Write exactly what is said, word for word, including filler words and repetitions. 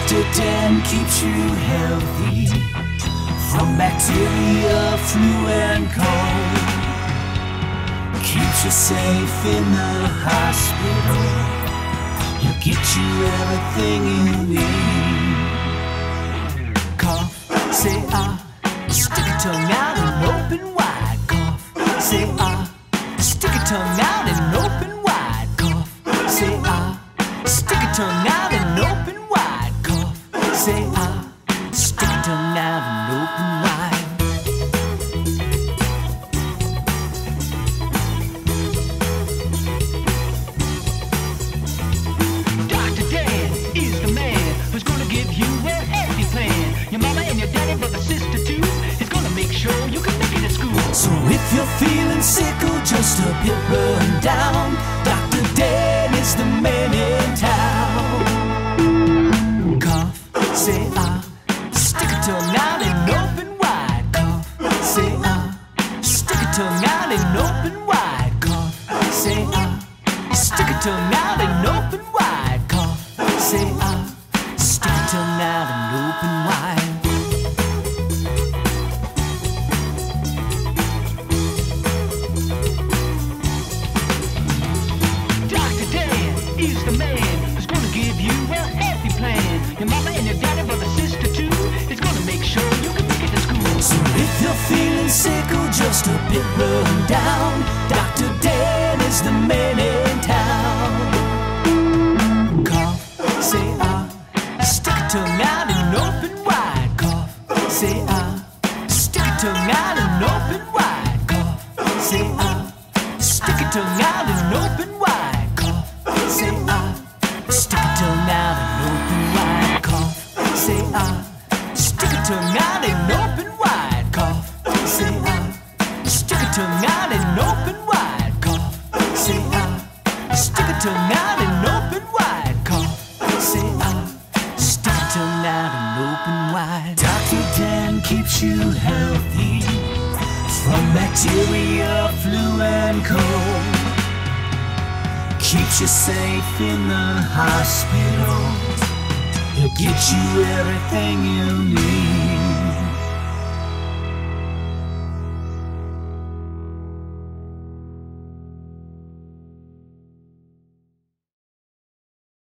Doctor Dan keeps you healthy from bacteria, flu and cold. Keeps you safe in the hospital. He'll get you everything you need. Cough, say ah, stick your tongue out and open wide. Cough, say ah, stick your tongue out and open wide. Cough, say ah, stick your tongue out and open wide. Cough, say ah, stick your tongue out and open wide. Doctor Dan is the man who's gonna give you a healthy plan. Your mama and your daddy, brother, sister too, is gonna make sure you can make it to school. So if you're feeling sick or just a bit run down, Doctor Dan is the man in town. Cough, say ah, stick your tongue out and open wide. Cough, say ah, stick your tongue out and open wide. Cough, say ah, stick your tongue out and open wide. Cough, say ah, stick your tongue out and open wide. Doctor Dan is the man who's gonna give you a healthy plan. Your mama and your daddy, brother, sister too, is gonna make sure you can make it to school. So if you're feeling sick or just a bit run down, Doctor Dan is the man in town. Cough, say ah, stick your tongue out and open wide. Cough, say ah, stick your tongue out and open wide. Cough, say ah, stick your tongue out and open wide. Cough, say ah, stick your tongue out and open wide. Cough, say ah, stick your tongue out and open wide. Cough, say ah, stick your tongue out and open wide. Cough, say ah, stick your tongue out and open wide. Cough, say ah, stick your tongue out and open wide. Doctor Dan keeps you healthy from bacteria, flu and cold. Keeps you safe in the hospital. He'll get you everything you need.